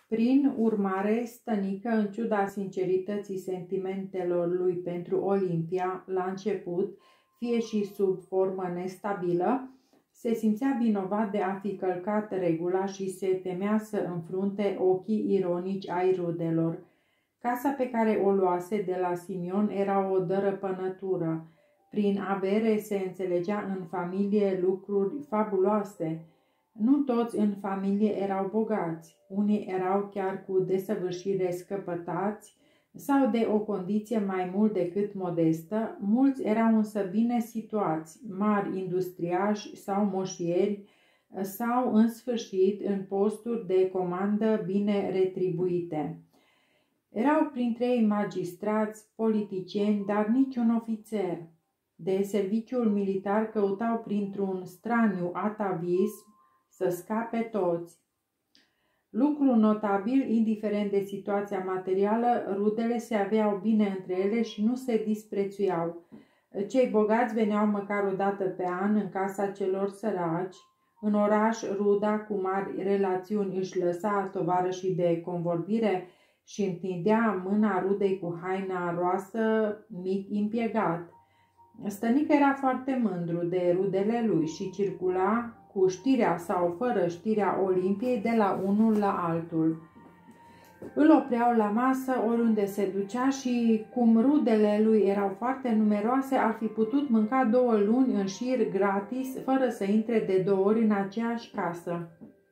Prin urmare, Stănică, în ciuda sincerității sentimentelor lui pentru Olimpia la început, fie și sub formă nestabilă, se simțea vinovat de a fi călcat regula și se temea să înfrunte ochii ironici ai rudelor. Casa pe care o luase de la Simion era o dărăpânătură. Prin avere se înțelegea în familie lucruri fabuloase. Nu toți în familie erau bogați, unii erau chiar cu desăvârșire scăpătați sau de o condiție mai mult decât modestă, mulți erau însă bine situați, mari industriași sau moșieri sau, în sfârșit, în posturi de comandă bine retribuite. Erau printre ei magistrați, politicieni, dar niciun ofițer. De serviciul militar căutau printr-un straniu atavism să scape toți. Lucru notabil, indiferent de situația materială, rudele se aveau bine între ele și nu se disprețuiau. Cei bogați veneau măcar o dată pe an în casa celor săraci. În oraș, ruda cu mari relațiuni își lăsa tovarășii de convorbire și întindea mâna rudei cu haina roasă, mic impiegat. Stănică era foarte mândru de rudele lui și circula cu știrea sau fără știrea Olimpiei de la unul la altul. Îl opreau la masă oriunde se ducea și, cum rudele lui erau foarte numeroase, ar fi putut mânca 2 luni în șir gratis, fără să intre de 2 ori în aceeași casă.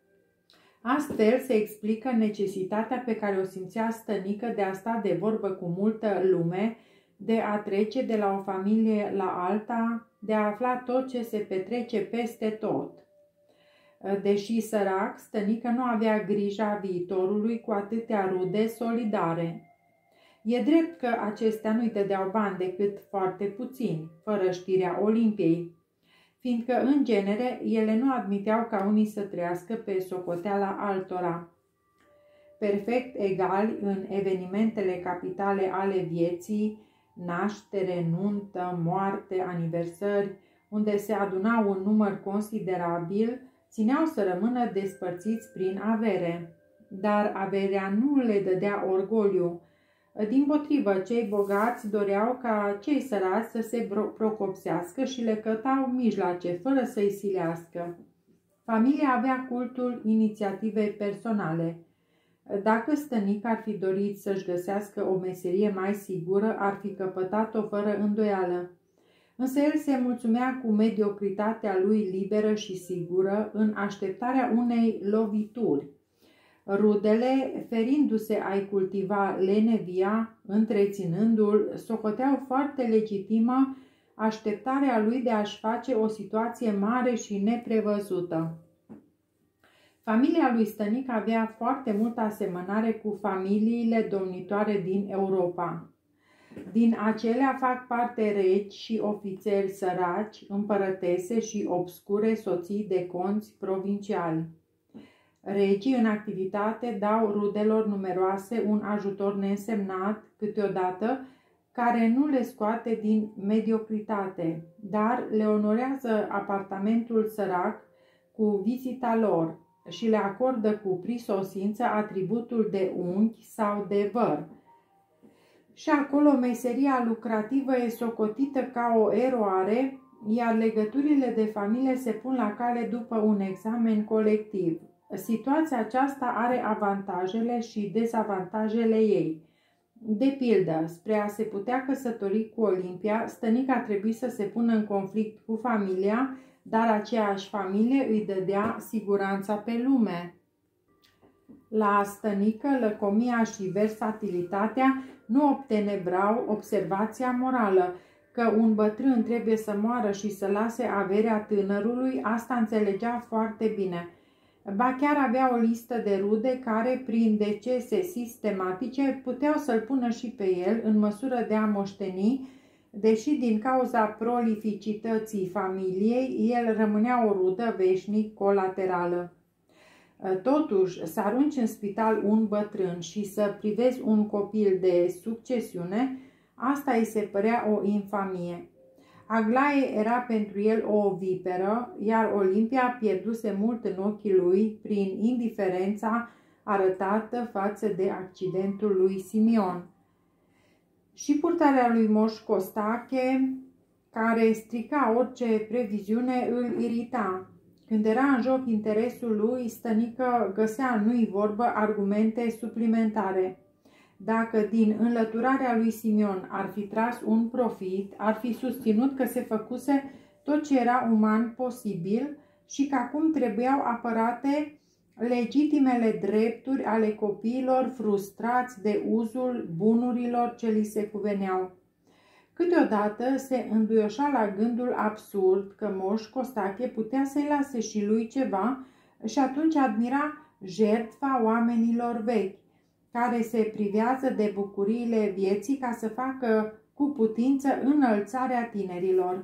Astfel se explică necesitatea pe care o simțea Stănică de a sta de vorbă cu multă lume, de a trece de la o familie la alta, de a afla tot ce se petrece peste tot. Deși sărac, Stănică nu avea grija viitorului cu atâtea rude solidare. E drept că acestea nu-i dădeau bani decât foarte puțini, fără știrea Olimpiei, fiindcă, în genere, ele nu admiteau ca unii să trăiască pe socoteala altora. Perfect egali în evenimentele capitale ale vieții, naștere, nuntă, moarte, aniversări, unde se adunau un număr considerabil, țineau să rămână despărțiți prin avere. Dar averea nu le dădea orgoliu. Dimpotrivă, cei bogați doreau ca cei săraci să se procopsească și le căutau mijloace, fără să-i silească. Familia avea cultul inițiativei personale. Dacă Stănică ar fi dorit să-și găsească o meserie mai sigură, ar fi căpătat-o fără îndoială. Însă el se mulțumea cu mediocritatea lui liberă și sigură în așteptarea unei lovituri. Rudele, ferindu-se a-i cultiva lenevia, întreținându-l, socoteau foarte legitimă așteptarea lui de a-și face o situație mare și neprevăzută. Familia lui Stănică avea foarte multă asemănare cu familiile domnitoare din Europa. Din acelea fac parte regi și ofițeri săraci, împărătese și obscure soții de conți provinciali. Regii în activitate dau rudelor numeroase un ajutor neînsemnat, câteodată, care nu le scoate din mediocritate, dar le onorează apartamentul sărac cu vizita lor și le acordă cu prisosință atributul de unchi sau de văr. Și acolo meseria lucrativă e socotită ca o eroare, iar legăturile de familie se pun la cale după un examen colectiv. Situația aceasta are avantajele și dezavantajele ei. De pildă, spre a se putea căsători cu Olimpia, Stănică a trebuit să se pună în conflict cu familia, dar aceeași familie îi dădea siguranța pe lume. La Stănică, lăcomia și versatilitatea nu obtenebrau observația morală, că un bătrân trebuie să moară și să lase averea tânărului, asta înțelegea foarte bine. Ba chiar avea o listă de rude care, prin decese sistematice, puteau să-l pună și pe el în măsură de a moșteni, deși din cauza prolificității familiei, el rămânea o rudă veșnic colaterală. Totuși, să arunci în spital un bătrân și să privezi un copil de succesiune, asta îi se părea o infamie. Aglaie era pentru el o viperă, iar Olimpia pierduse mult în ochii lui prin indiferența arătată față de accidentul lui Simion. Și purtarea lui Moș Costache, care strica orice previziune, îl irita. Când era în joc interesul lui, Stănică găsea, nu-i vorbă, argumente suplimentare. Dacă din înlăturarea lui Simion ar fi tras un profit, ar fi susținut că se făcuse tot ce era uman posibil și că acum trebuiau apărate legitimele drepturi ale copiilor frustrați de uzul bunurilor ce li se cuveneau. Câteodată se înduioșa la gândul absurd că Moș Costache putea să-i lase și lui ceva și atunci admira jertfa oamenilor vechi, care se privează de bucuriile vieții ca să facă cu putință înălțarea tinerilor.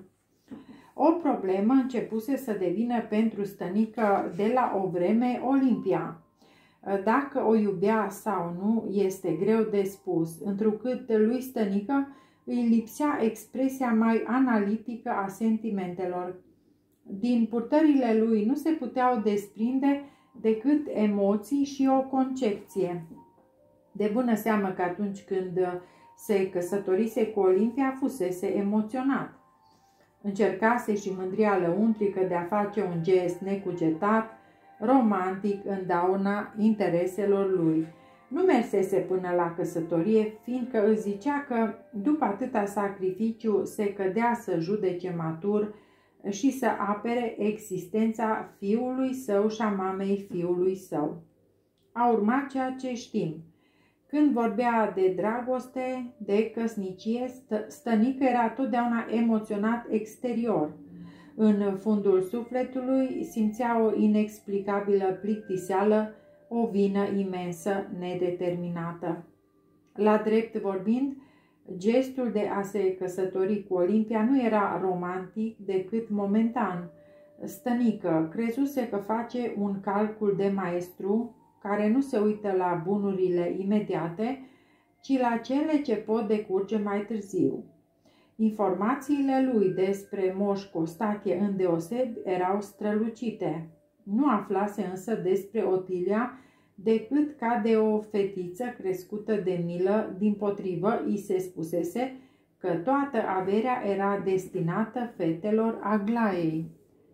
O problemă începuse să devină pentru Stănică de la o vreme Olimpia. Dacă o iubea sau nu este greu de spus, întrucât lui Stănică îi lipsea expresia mai analitică a sentimentelor. Din purtările lui nu se puteau desprinde decât emoții și o concepție. De bună seamă că atunci când se căsătorise cu Olimpia fusese emoționat. Încercase și mândria lăuntrică de a face un gest necugetat, romantic în dauna intereselor lui. Nu mersese până la căsătorie, fiindcă îți zicea că după atâta sacrificiu se cădea să judece matur și să apere existența fiului său și a mamei fiului său. A urmat ceea ce știm. Când vorbea de dragoste, de căsnicie, Stănică era totdeauna emoționat exterior. În fundul sufletului simțea o inexplicabilă plictiseală, o vină imensă, nedeterminată. La drept vorbind, gestul de a se căsători cu Olimpia nu era romantic decât momentan. Stănică crezuse că face un calcul de maestru care nu se uită la bunurile imediate, ci la cele ce pot decurge mai târziu. Informațiile lui despre Moș Costache îndeosebi erau strălucite. Nu aflase însă despre Otilia decât ca de o fetiță crescută de milă, dimpotrivă îi se spusese că toată averea era destinată fetelor Aglaiei.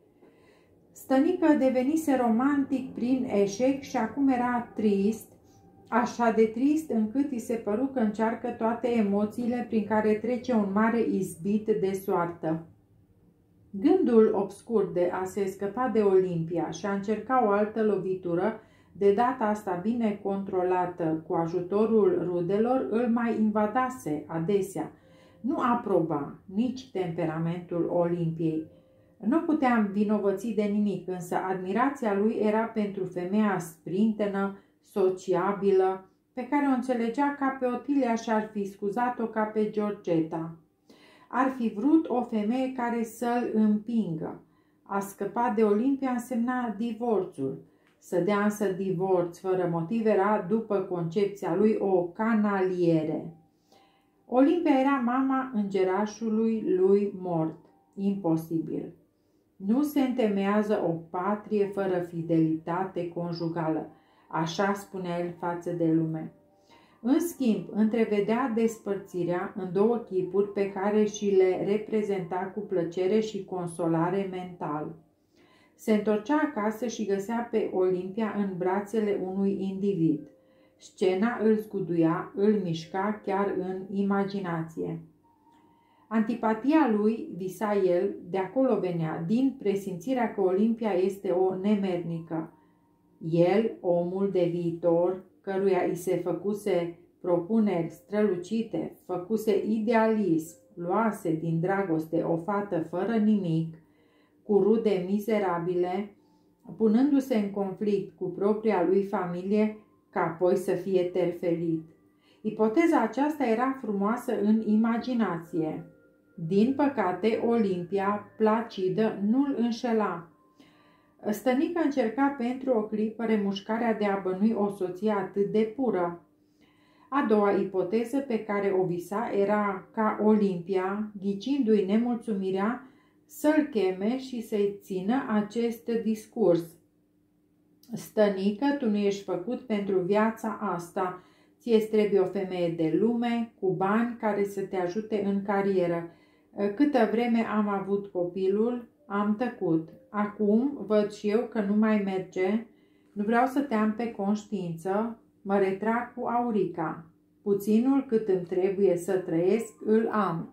Stănică devenise romantic prin eșec și acum era trist, așa de trist încât îi se păru că încearcă toate emoțiile prin care trece un mare izbit de soartă. Gândul obscur de a se scăpa de Olimpia și a încerca o altă lovitură, de data asta bine controlată cu ajutorul rudelor, îl mai invadase adesea. Nu aproba nici temperamentul Olimpiei. Nu puteam vinovăți de nimic, însă admirația lui era pentru femeia sprintenă, sociabilă, pe care o înțelegea ca pe Otilia și ar fi scuzat-o ca pe Georgeta. Ar fi vrut o femeie care să-l împingă. A scăpa de Olimpia însemna divorțul. Să dea însă divorț fără motiv era, după concepția lui, o canaliere. Olimpia era mama îngerașului lui mort. Imposibil. Nu se întemeiază o patrie fără fidelitate conjugală, așa spunea el față de lume. În schimb, întrevedea despărțirea în două chipuri pe care și le reprezenta cu plăcere și consolare mental. Se întorcea acasă și găsea pe Olimpia în brațele unui individ. Scena îl zguduia, îl mișca chiar în imaginație. Antipatia lui, visa el, de acolo venea, din presimțirea că Olimpia este o nemernică. El, omul de viitor, căruia îi se făcuse propuneri strălucite, făcuse idealism, luase din dragoste o fată fără nimic, cu rude mizerabile, punându-se în conflict cu propria lui familie, ca apoi să fie terfelit. Ipoteza aceasta era frumoasă în imaginație. Din păcate, Olimpia, placidă, nu-l înșela. Stănică încerca pentru o clipă remușcarea de a bănui o soție atât de pură. A doua ipoteză pe care o visa era ca Olimpia, ghicindu-i nemulțumirea, să-l cheme și să-i țină acest discurs. Stănică, tu nu ești făcut pentru viața asta. Ție-ți trebuie o femeie de lume, cu bani, care să te ajute în carieră. Câtă vreme am avut copilul, am tăcut. Acum văd și eu că nu mai merge. Nu vreau să te am pe conștiință. Mă retrag cu Aurica. Puținul cât îmi trebuie să trăiesc, îl am.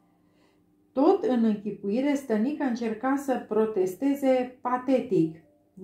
Tot în închipuire, Stănică încerca să protesteze patetic.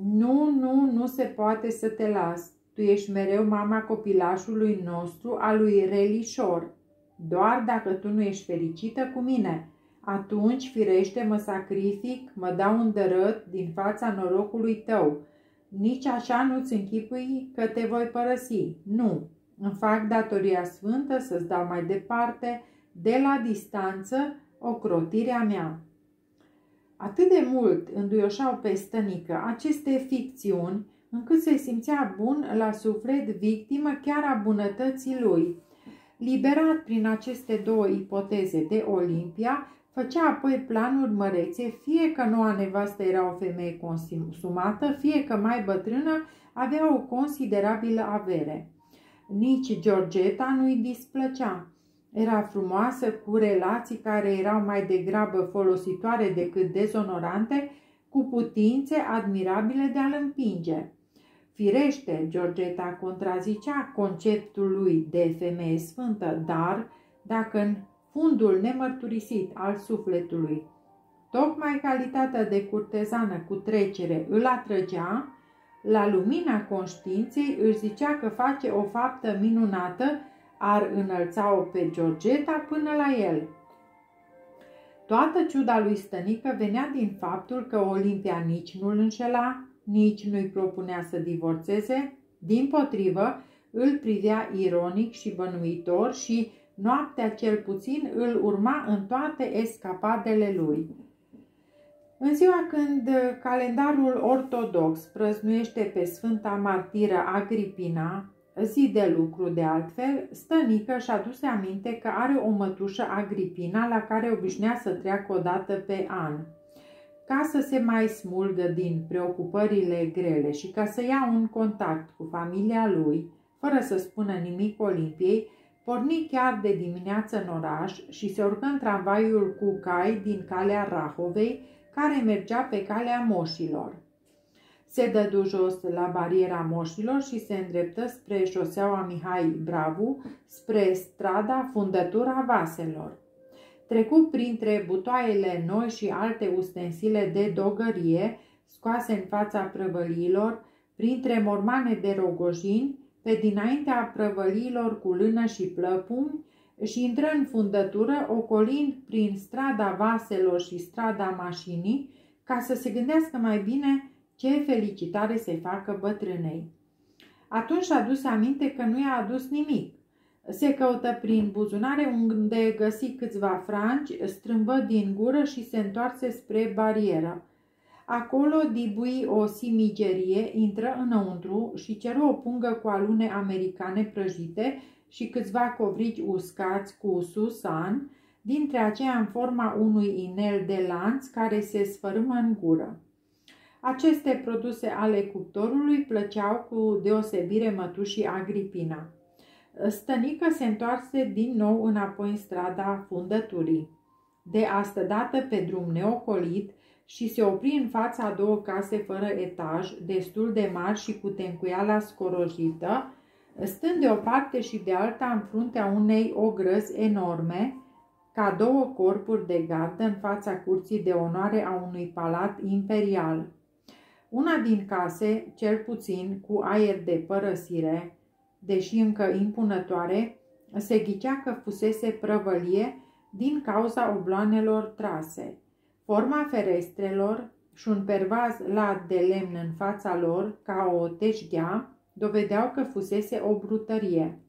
Nu se poate să te las. Tu ești mereu mama copilașului nostru, a lui Relișor. Doar dacă tu nu ești fericită cu mine, atunci, firește, mă sacrific, mă dau un dărât din fața norocului tău. Nici așa nu-ți închipui că te voi părăsi. Nu, îmi fac datoria sfântă să-ți dau mai departe, de la distanță, ocrotirea mea. Atât de mult înduioșau pe Stănică aceste ficțiuni, încât se simțea bun la suflet, victimă chiar a bunătății lui. Liberat prin aceste două ipoteze de Olimpia, făcea apoi planuri mărețe, fie că noua nevastă era o femeie consumată, fie că mai bătrână avea o considerabilă avere. Nici Georgeta nu-i displăcea. Era frumoasă, cu relații care erau mai degrabă folositoare decât dezonorante, cu putințe admirabile de a-l împinge. Firește, Georgeta contrazicea conceptul lui de femeie sfântă, dar dacă în fundul nemărturisit al sufletului tocmai calitatea de curtezană cu trecere îl atrăgea, la lumina conștiinței își zicea că face o faptă minunată, ar înălța-o pe Georgeta până la el. Toată ciuda lui Stănică venea din faptul că Olimpia nici nu-l înșela, nici nu-i propunea să divorțeze, dimpotrivă îl privea ironic și bănuitor și noaptea cel puțin îl urma în toate escapadele lui. În ziua când calendarul ortodox prăznuiește pe Sfânta Martiră Agripina, zi de lucru de altfel, Stănică și-a adus aminte că are o mătușă Agripina la care obișnuia să treacă o dată pe an. Ca să se mai smulgă din preocupările grele și ca să ia un contact cu familia lui, fără să spună nimic Olimpiei, porni chiar de dimineață în oraș și se urcă în tramvaiul cu cai din calea Rahovei, care mergea pe calea Moșilor. Se dădu jos la bariera Moșilor și se îndreptă spre șoseaua Mihai Bravu, spre strada Fundătura Vaselor. Trecu printre butoaiele noi și alte ustensile de dogărie, scoase în fața prăvăliilor, printre mormane de rogojini, pe dinaintea prăvăliilor cu lână și plăpumi, și intră în fundătură, ocolind prin strada Vaselor și strada Mașinii, ca să se gândească mai bine ce felicitare să-i facă bătrânei. Atunci și-a adus aminte că nu i-a adus nimic. Se căută prin buzunare, unde găsi câțiva franci, strâmbă din gură și se întoarse spre barieră. Acolo dibui o simigerie, intră înăuntru și ceru o pungă cu alune americane prăjite și câțiva covrigi uscați cu susan, dintre aceia în forma unui inel de lanț care se sfărâmă în gură. Aceste produse ale cuptorului plăceau cu deosebire mătușii Agripina. Stănică se întoarse din nou înapoi în strada Fundăturii. De astădată pe drum neocolit și se opri în fața a două case fără etaj, destul de mari și cu tencuiala scorojită, stând de o parte și de alta în fruntea unei ogrăzi enorme, ca două corpuri de gardă în fața curții de onoare a unui palat imperial. Una din case, cel puțin cu aer de părăsire, deși încă impunătoare, se ghicea că fusese prăvălie din cauza obloanelor trase. Forma ferestrelor și un pervaz lat de lemn în fața lor, ca o teșghea, dovedeau că fusese o brutărie.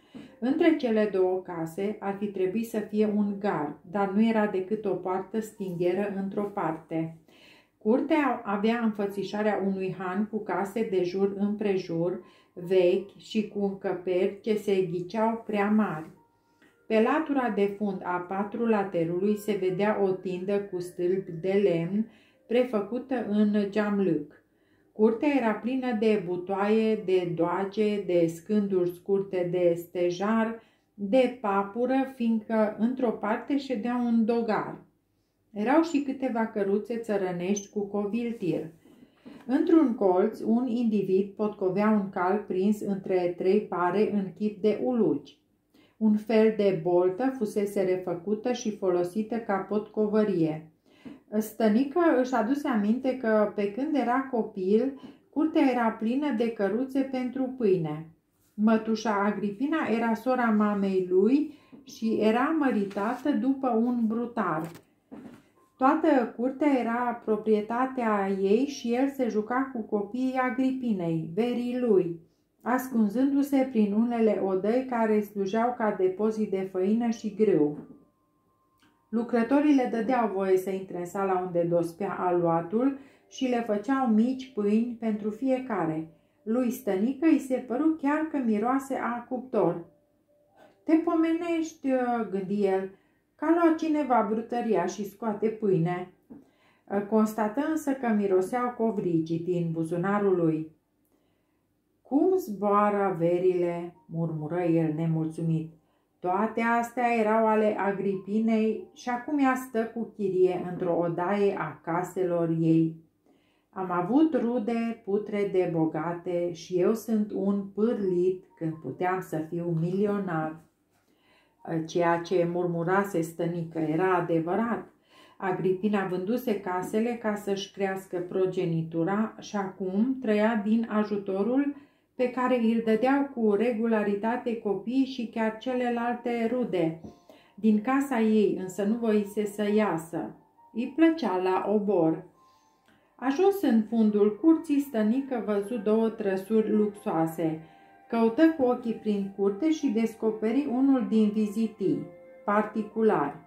Între cele două case ar fi trebuit să fie un gard, dar nu era decât o poartă stingheră într-o parte. Curtea avea înfățișarea unui han cu case de jur împrejur, vechi și cu încăperi ce se ghiceau prea mari. Pe latura de fund a patrulaterului se vedea o tindă cu stâlpi de lemn prefăcută în geamlâc. Curtea era plină de butoaie, de doage, de scânduri scurte de stejar, de papură, fiindcă într-o parte ședea un dogar. Erau și câteva căruțe țărănești cu coviltir. Într-un colț, un individ potcovea un cal prins între 3 pare în chip de uluci. Un fel de boltă fusese refăcută și folosită ca potcovărie. Stănică își aduse aminte că, pe când era copil, curtea era plină de căruțe pentru pâine. Mătușa Agripina era sora mamei lui și era măritată după un brutar. Toată curtea era proprietatea ei și el se juca cu copiii Agripinei, verii lui, ascunzându-se prin unele odăi care slujeau ca depozit de făină și grâu. Lucrătorii le dădeau voie să intre în sala unde dospea aluatul și le făceau mici pâini pentru fiecare. Lui Stănică îi se păru chiar că miroase a cuptor. Te pomenești, gândi el, că a luat cineva brutăria și scoate pâine. Constată însă că miroseau covrigii din buzunarul lui. Cum zboară averile, murmură el nemulțumit. Toate astea erau ale Agripinei și acum ea stă cu chirie într-o odaie a caselor ei. Am avut rude putrede bogate și eu sunt un pârlit când puteam să fiu milionar. Ceea ce murmurase Stănică era adevărat. Agripina vânduse casele ca să-și crească progenitura și acum trăia din ajutorul pe care îl dădeau cu regularitate copiii și chiar celelalte rude. Din casa ei însă nu voise să iasă. Îi plăcea la obor. Ajuns în fundul curții, Stănică văzu 2 trăsuri luxoase. Căută cu ochii prin curte și descoperi unul din vizitii, particulari.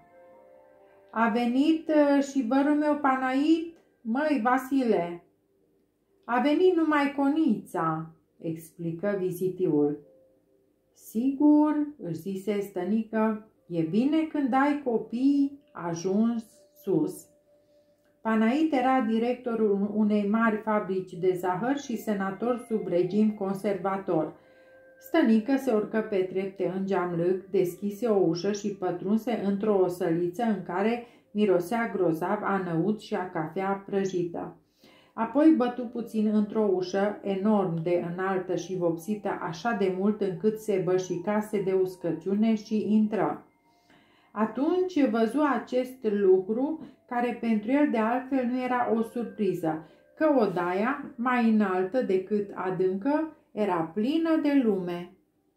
A venit și vărul meu Panait? Măi, Vasile! A venit numai Conița, explică vizitiul. Sigur, își zise Stănică, e bine când ai copii ajuns sus. Panait era directorul unei mari fabrici de zahăr și senator sub regim conservator. Stănică se urcă pe trepte în geamlâc, deschise o ușă și pătrunse într-o săliță în care mirosea grozav a năut și a cafea prăjită. Apoi bătu puțin într-o ușă, enorm de înaltă și vopsită așa de mult încât se bășicase de uscăciune și intră. Atunci văzu acest lucru, care pentru el de altfel nu era o surpriză, că odaia, mai înaltă decât adâncă, era plină de lume.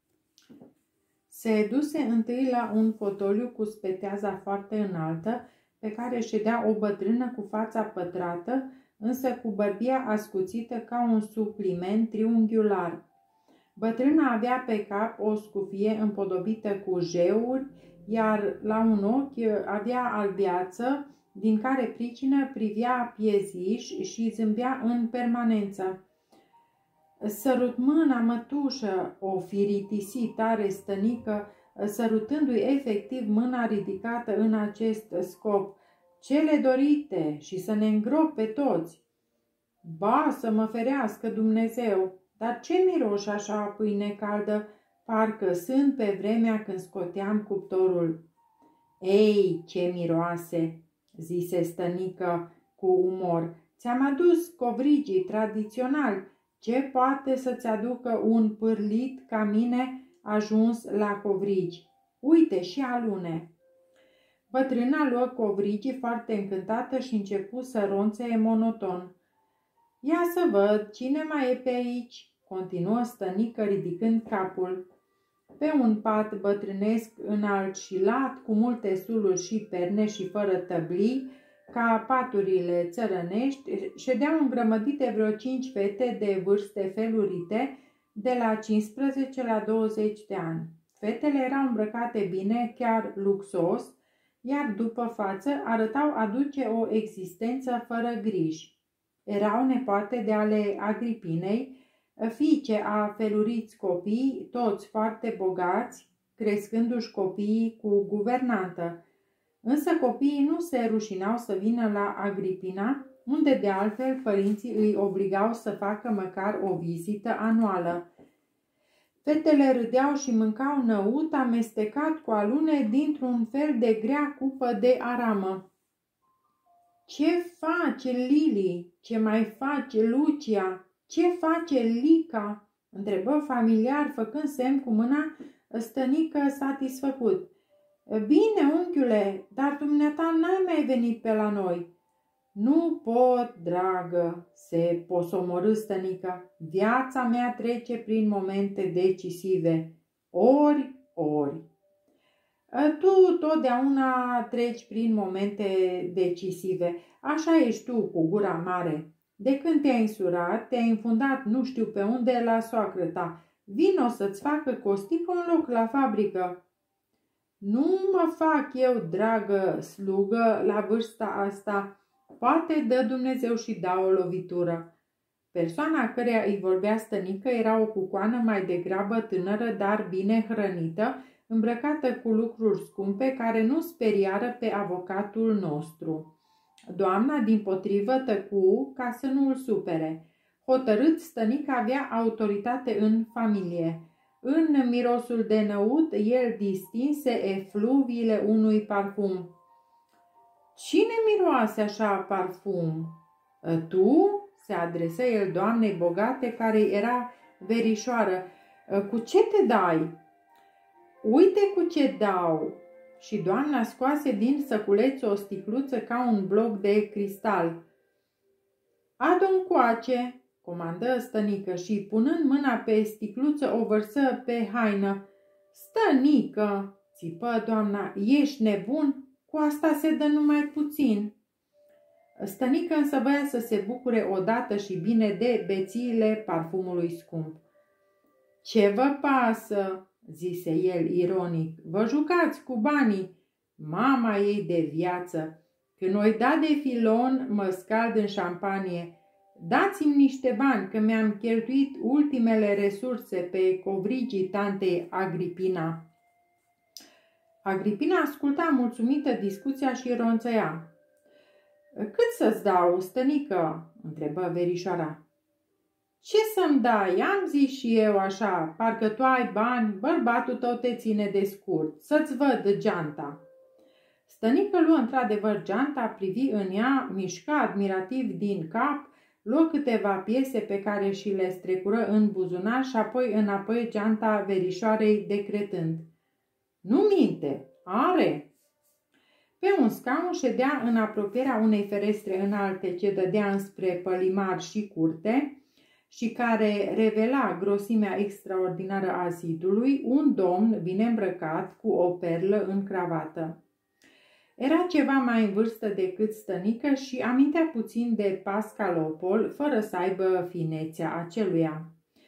Se duse întâi la un fotoliu cu speteaza foarte înaltă, pe care ședea o bătrână cu fața pătrată, însă cu bărbia ascuțită ca un supliment triunghiular. Bătrâna avea pe cap o scufie împodobită cu jeuri, iar la un ochi avea albiață, din care pricină privea pieziș și zâmbea în permanență. Sărut mâna, mătușă, o firitisi tare Stănică, sărutându-i efectiv mâna ridicată în acest scop. Cele dorite și să ne îngrop pe toți. Ba, să mă ferească Dumnezeu, dar ce miroși așa pâine caldă, parcă sunt pe vremea când scoteam cuptorul. Ei, ce miroase, zise Stănică cu umor, ți-am adus covrigii tradiționali. Ce poate să-ți aducă un pârlit ca mine ajuns la covrigi? Uite și alune. Bătrâna luă covrigii foarte încântată și începu să ronțe monoton. Ia să văd, cine mai e pe aici? Continuă Stănică ridicând capul. Pe un pat bătrânesc înalt și lat, cu multe suluri și perne și fără tăblii, ca paturile țărănești, ședeau îngrămădite vreo 5 fete de vârste felurite, de la 15 la 20 de ani. Fetele erau îmbrăcate bine, chiar luxos, iar după față arătau a duce o existență fără griji. Erau nepoate de ale Agripinei, fiice a feluriți copii, toți foarte bogați, crescându-și copiii cu guvernantă. Însă copiii nu se rușinau să vină la Agripina unde de altfel părinții îi obligau să facă măcar o vizită anuală. Fetele râdeau și mâncau năut amestecat cu alune dintr-un fel de grea cupă de aramă. Ce face Lili? Ce mai face Lucia? Ce face Lica?" întrebă familiar, făcând semn cu mâna stănică satisfăcut. Bine, unchiule, dar dumneata n-ai mai venit pe la noi." Nu pot, dragă," se posomorâ stănică. Viața mea trece prin momente decisive. Ori. Tu totdeauna treci prin momente decisive. Așa ești tu cu gura mare. De când te-ai însurat, te-ai înfundat nu știu pe unde la soacră ta. Vino să-ți facă costică un loc la fabrică." Nu mă fac eu, dragă slugă, la vârsta asta. Poate dă Dumnezeu și da o lovitură." Persoana căreia îi vorbea stănică era o cucoană mai degrabă tânără, dar bine hrănită, îmbrăcată cu lucruri scumpe care nu speriară pe avocatul nostru. Doamna, dimpotrivă, tăcu ca să nu îl supere. Hotărât, stănica avea autoritate în familie. În mirosul de năut, el distinse efluviile unui parfum. Cine miroase așa parfum?" Tu?" se adresă el doamnei bogate, care era verișoară. Cu ce te dai?" Uite cu ce dau." Și doamna scoase din săculeț o sticluță ca un bloc de cristal. Adu încoace," comandă stănică și, punând mâna pe sticluță, o vărsă pe haină. Stănică," țipă doamna, ești nebun? Cu asta se dă numai puțin." Stănică însă voia să se bucure odată și bine de bețiile parfumului scump. Ce vă pasă?" zise el ironic. Vă jucați cu banii. Mama ei de viață. Când o-i da de filon, mă scald în șampanie. Dați-mi niște bani, că mi-am cheltuit ultimele resurse pe covrigii tantei Agripina." Agripina asculta mulțumită discuția și ronțăia. Cât să-ți dau, stănică?" întrebă verișoara. Ce să-mi dai? Am zis și eu așa, parcă tu ai bani, bărbatul tău te ține de scurt, să-ți văd geanta." Stănică luă într-adevăr geanta, privi în ea, mișca admirativ din cap, luă câteva piese pe care și le strecură în buzunar și apoi înapoi geanta verișoarei decretând. Nu minte, are." Pe un scaun ședea în apropierea unei ferestre înalte ce dădea înspre pălimar și curte și care revela grosimea extraordinară a zidului, un domn bine îmbrăcat cu o perlă în cravată. Era ceva mai în vârstă decât stănică și amintea puțin de Pascalopol, fără să aibă finețea aceluia.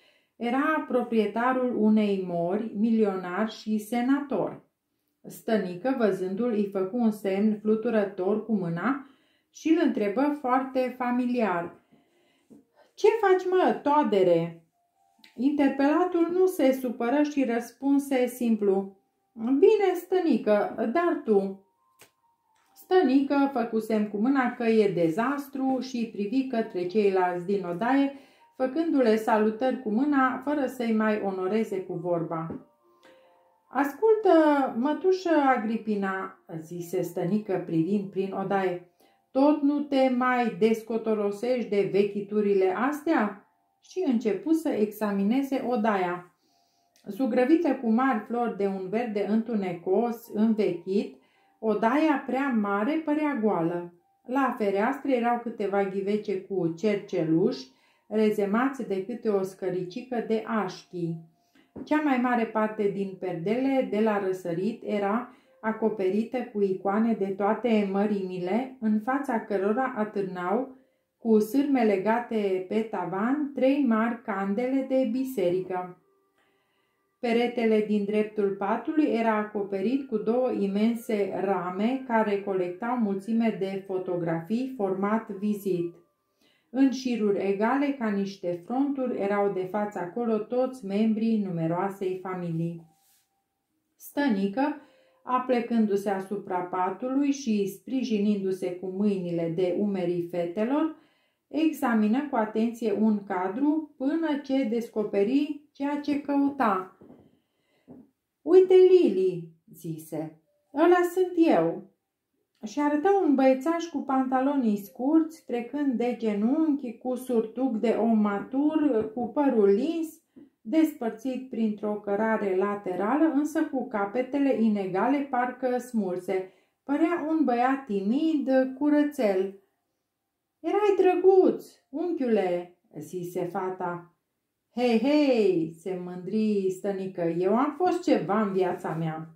Era proprietarul unei mori, milionar și senator. Stănică, văzându-l, îi făcu un semn fluturător cu mâna și îl întrebă foarte familiar. Ce faci, mă, toadere?" Interpelatul nu se supără și răspunse simplu. Bine, stănică, dar tu?" Stănică făcu semn cu mâna că e dezastru și privi către ceilalți din odaie, făcându-le salutări cu mâna, fără să-i mai onoreze cu vorba. Ascultă, mătușă Agripina," zise stănică privind prin odaie, tot nu te mai descotorosești de vechiturile astea?" Și începu să examineze odaia. Zugrăvită cu mari flori de un verde întunecos, învechit, odaia prea mare părea goală. La fereastră erau câteva ghivece cu cerceluși, rezemați de câte o scăricică de așchi. Cea mai mare parte din perdele de la răsărit era acoperită cu icoane de toate mărimile, în fața cărora atârnau, cu sârme legate pe tavan, 3 mari candele de biserică. Peretele din dreptul patului era acoperit cu 2 imense rame care colectau mulțime de fotografii format vizit. În șiruri egale, ca niște fronturi, erau de față acolo toți membrii numeroasei familii. Stănică aplecându-se asupra patului și sprijinindu-se cu mâinile de umerii fetelor, examină cu atenție un cadru până ce descoperi ceea ce căuta. "Uite, Lili," zise, "ăla sunt eu." Și arătă un băiețaș cu pantalonii scurți, trecând de genunchi, cu surtuc de om matur, cu părul lins, despărțit printr-o cărare laterală, însă cu capetele inegale, parcă smulse. Părea un băiat timid, curățel. "Erai drăguț, unchiule," zise fata. "Hei, hei," se mândri stănică, "eu am fost ceva în viața mea."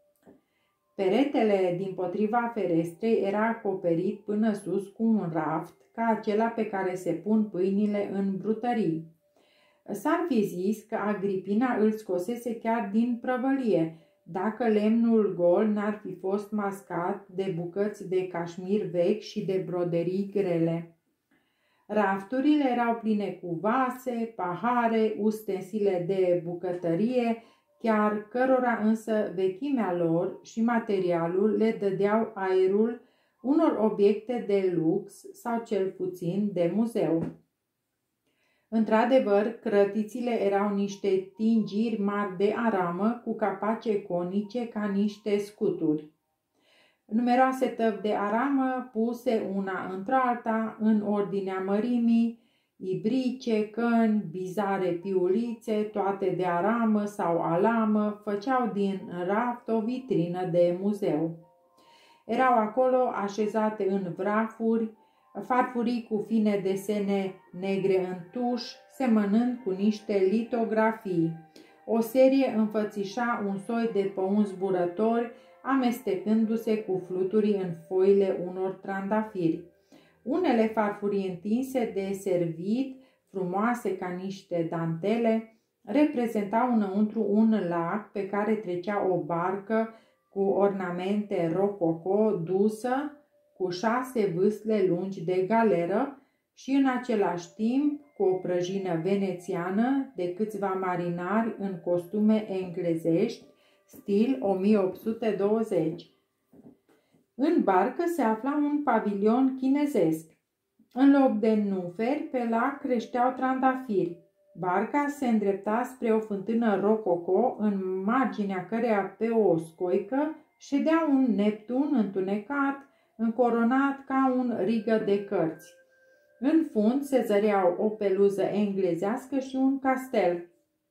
Peretele dimpotriva ferestrei era acoperit până sus cu un raft, ca acela pe care se pun pâinile în brutării. S-ar fi zis că Agripina îl scosese chiar din prăvălie, dacă lemnul gol n-ar fi fost mascat de bucăți de cașmir vechi și de broderii grele. Rafturile erau pline cu vase, pahare, ustensile de bucătărie, chiar cărora însă vechimea lor și materialul le dădeau aerul unor obiecte de lux sau cel puțin de muzeu. Într-adevăr, crătițile erau niște tingiri mari de aramă cu capace conice ca niște scuturi. Numeroase tăvi de aramă puse una într-alta în ordinea mărimii, ibrice, căni, bizare piulițe, toate de aramă sau alamă, făceau din raft o vitrină de muzeu. Erau acolo așezate în vrafuri, farfurii cu fine desene negre în tuș, semănând cu niște litografii. O serie înfățișa un soi de păuni zburători, amestecându-se cu fluturii în foile unor trandafiri. Unele farfurii întinse de servit, frumoase ca niște dantele, reprezentau înăuntru un lac pe care trecea o barcă cu ornamente rococo dusă, cu 6 vâsle lungi de galeră și în același timp cu o prăjină venețiană de câțiva marinari în costume englezești, stil 1820. În barcă se afla un pavilion chinezesc. În loc de nuferi, pe lac creșteau trandafiri. Barca se îndrepta spre o fântână rococo, în marginea căreia pe o scoică ședea un Neptun întunecat, încoronat ca un rigă de cărți. În fund se zăreau o peluză englezească și un castel.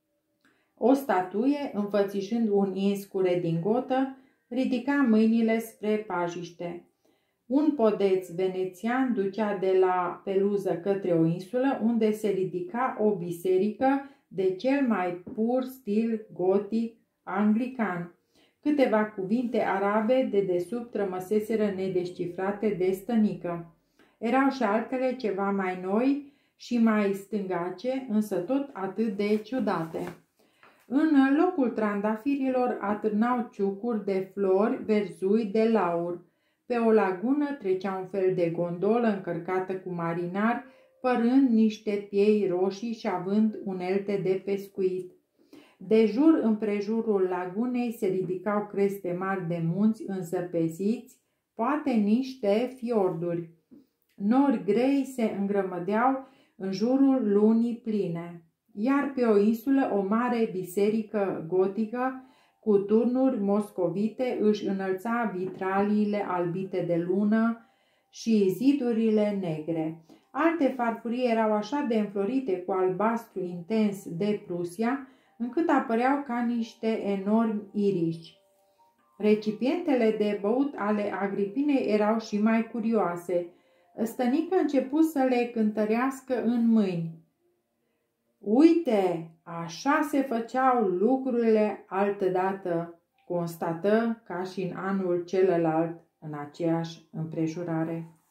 O statuie, înfățișând un ins cu redingotă, ridica mâinile spre pajiște. Un podeț venețian ducea de la peluză către o insulă unde se ridica o biserică de cel mai pur stil gotic anglican. Câteva cuvinte arabe de desubt rămăseseră nedescifrate de stănică. Erau și altele ceva mai noi și mai stângace, însă tot atât de ciudate. În locul trandafirilor atârnau ciucuri de flori verzui de laur. Pe o lagună trecea un fel de gondolă încărcată cu marinari, părând niște piei roșii și având unelte de pescuit. De jur împrejurul lagunei se ridicau creste mari de munți înzăpeziți, poate niște fiorduri. Nori grei se îngrămădeau în jurul lunii pline, iar pe o insulă o mare biserică gotică cu turnuri moscovite își înălța vitraliile albite de lună și zidurile negre. Alte farfurii erau așa de înflorite cu albastru intens de Prusia, încât apăreau ca niște enormi iriși. Recipientele de băut ale Agripinei erau și mai curioase. Stănică început să le cântărească în mâini. "Uite, așa se făceau lucrurile altădată," constată ca și în anul celălalt în aceeași împrejurare.